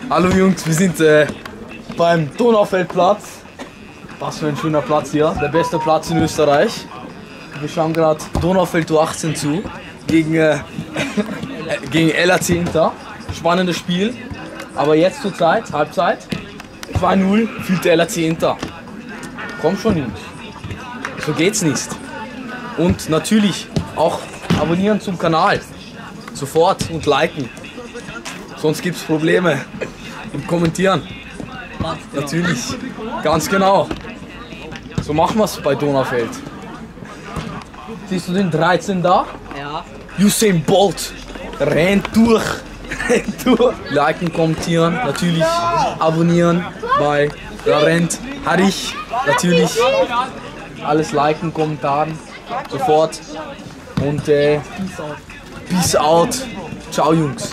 Hallo Jungs, wir sind beim Donaufeldplatz. Was für ein schöner Platz hier, der beste Platz in Österreich. Wir schauen gerade Donaufeld U18 zu gegen LAC Inter. Spannendes Spiel, aber jetzt zur Zeit, Halbzeit, 2-0 führt der LAC Inter. Komm schon Jungs, so geht's nicht. Und natürlich auch abonnieren zum Kanal, sofort und liken, sonst gibt's Probleme. Und kommentieren, natürlich, ganz genau. So machen wir es bei Donaufeld. Siehst du den 13 da? Ja. Usain Bolt rennt durch. Liken, kommentieren, natürlich abonnieren bei rennt Harich, natürlich alles liken, Kommentaren, sofort und peace out. Ciao Jungs.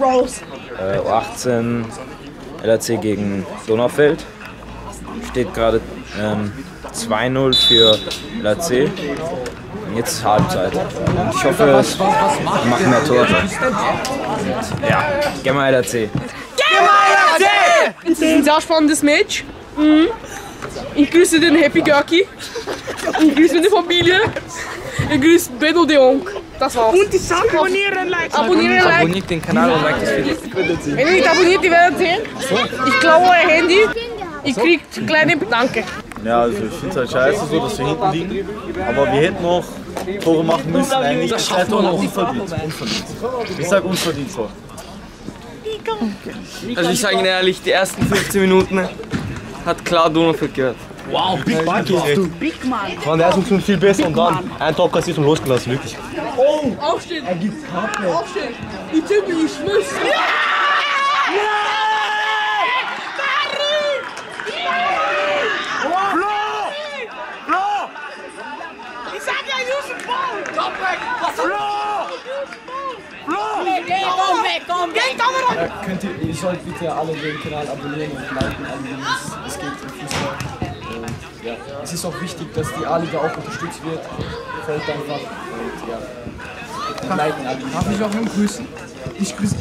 U18 LAC gegen Donaufeld. Steht gerade 2-0 für LAC. Und jetzt ist Halbzeit. Und ich hoffe, wir machen mehr Tore. Und ja, geh mal LAC. Geh mal LAC! Es ist ein sehr spannendes Match. Ich grüße den Happy Görki. Ich grüße meine Familie. Ich grüße Benno de Onk. Das war's. Und die Sache abonnieren, like. Abonniert den Kanal und like das Video. Wenn ihr nicht abonniert, die werden sehen. Ich klaue euer Handy. Ich krieg kleine Danke. Ja, also ich finde es halt scheiße so, dass wir hinten liegen. Aber wir hätten noch Tore machen müssen eigentlich. Das schafft man noch. Unverdient. Ich sag unverdient so. Also ich sage Ihnen ehrlich, die ersten 15 Minuten hat klar Donaufeld gehört. Wow, Big Man du. Big Man. Man, der ist uns schon viel besser und dann ein Tor kassiert und losgelassen, wirklich. Oh! Aufstehen! Er gibt's Karte. Aufstehen! Ich tippe, ich schmiss! Ja! Ich sag ja, Yusuf Ball! Komm weg! Komm weg! Ihr sollt bitte alle den Kanal abonnieren und liken, es geht im Fußball. Ja. Es ist auch wichtig, dass die A-Liga auch unterstützt wird. Folgt einfach und ja. Liken alle. Darf ich auch noch grüßen? Ich grüße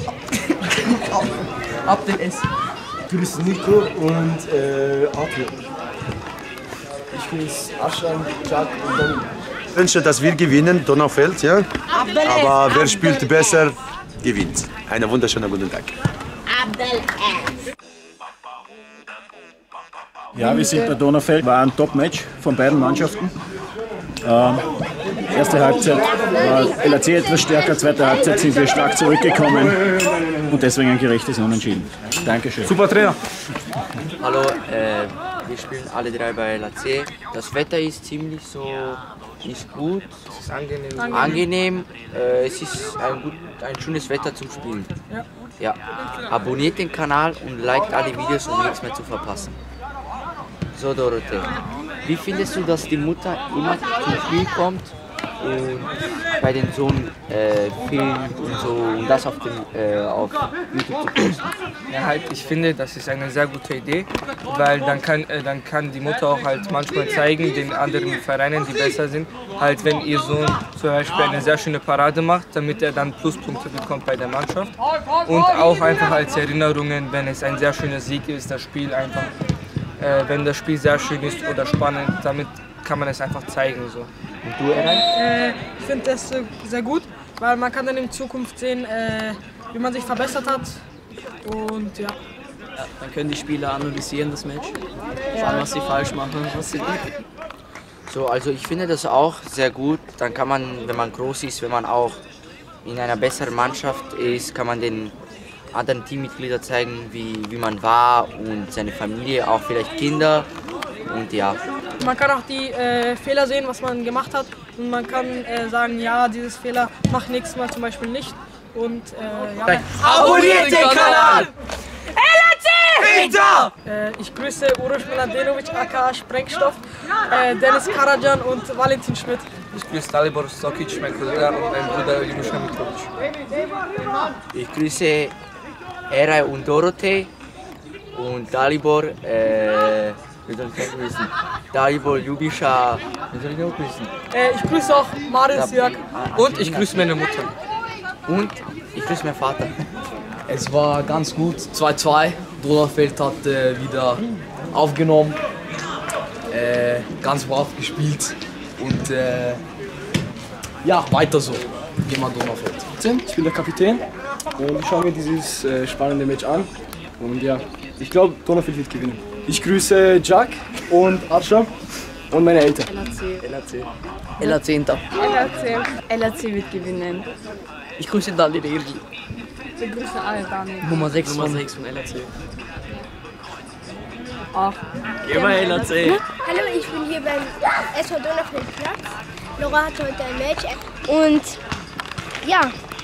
ab den S. Grüß Nico und Arthur. Ich grüße Aschan, Jack und Domi. Ich wünsche, dass wir gewinnen, Donaufeld, ja. Aber wer spielt besser, gewinnt. Einen wunderschönen guten Tag. Ja, wir sind bei Donaufeld. War ein Top-Match von beiden Mannschaften. Erste Halbzeit war LAC etwas stärker, zweite Halbzeit sind wir stark zurückgekommen und deswegen ein gerechtes Unentschieden. Dankeschön. Super Trainer. Hallo, wir spielen alle drei bei LAC. Das Wetter ist ziemlich so, ist gut, es ist angenehm. Es ist ein schönes Wetter zum Spielen. Ja. Abonniert den Kanal und liked alle Videos, um nichts mehr zu verpassen. So Dorothee, wie findest du, dass die Mutter immer zum Spiel kommt und bei den Sohn filmt und so und das auf YouTube zu posten? Ja, halt, ich finde, das ist eine sehr gute Idee, weil dann kann die Mutter auch halt manchmal zeigen den anderen Vereinen, die besser sind, halt wenn ihr Sohn zum Beispiel eine sehr schöne Parade macht, damit er dann Pluspunkte bekommt bei der Mannschaft und auch einfach als Erinnerungen, wenn es ein sehr schöner Sieg ist, das Spiel einfach. Wenn das Spiel sehr schön ist oder spannend, damit kann man es einfach zeigen. So. Und du, Eray? Ich finde das sehr gut, weil man kann dann in Zukunft sehen, wie man sich verbessert hat. Und ja. Dann können die Spieler analysieren das Match, schauen, was sie falsch machen, was sie gut. So, also ich finde das auch sehr gut. Dann kann man, wenn man groß ist, wenn man auch in einer besseren Mannschaft ist, kann man den anderen Teammitgliedern zeigen, wie man war und seine Familie, auch vielleicht Kinder und ja. Man kann auch die Fehler sehen, was man gemacht hat und man kann sagen, ja, dieses Fehler macht nächstes Mal zum Beispiel nicht und ja. Abonniert den Kanal! Inter! Ich grüße Uroš Miladinovic aka Sprengstoff, Dennis Karajan und Valentin Schmidt. Ich grüße Dalibor Stokic, mein Cousin und mein Bruder Ljubuša Mitrovic. Ich grüße Eray und Dorothee und Dalibor, wie soll ich das grüßen? Dalibor, Ljubiša, wie soll ich noch grüßen? Ich grüße auch Marius Jörg. Und ich grüße meine Mutter. Und ich grüße meinen Vater. Es war ganz gut. 2-2. Donaufeld hat wieder aufgenommen. Ganz brav gespielt. Und ja, weiter so. Gehen wir Donaufeld. Ich bin der Kapitän und ich schaue mir dieses spannende Match an. Und ja, ich glaube, Donaufeld wird gewinnen. Ich grüße Jack und Arsha und meine Eltern. LAC. LAC Inter. LAC wird gewinnen. Ich grüße Dani Regel. Ich grüße alle Dani. Nummer 6 von LAC. Ach. Geh mal LAC. Hallo, ich bin hier beim SV Donaufeldplatz. Laura hat heute ein Match und ja,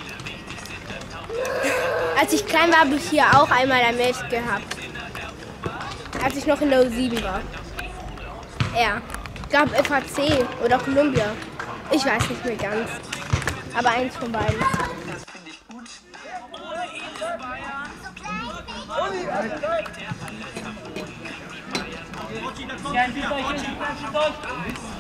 als ich klein war, habe ich hier auch einmal ein Match gehabt. Als ich noch in der U7 war. Ja, ich glaube FAC oder Columbia. Ich weiß nicht mehr ganz. Aber eins von beiden. Ja,